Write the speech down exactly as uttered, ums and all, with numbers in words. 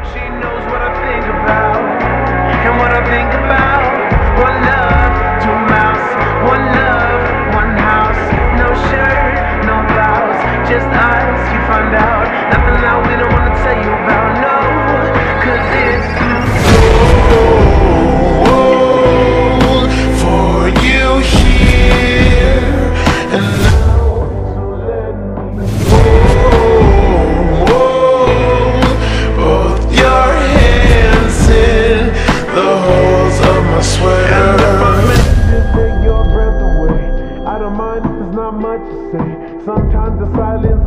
She knows what I think about, and what I think about. One love, two mouths, one love, one house. No shirt, no blouse, just us, you find out. Nothing I we don't wanna tell you about, no. Cause if you go for you here and now, so let me go. Both your hands in the holes of my sweater. And if I meant to take your breath away, I don't mind, there's not much to say. Sometimes the silence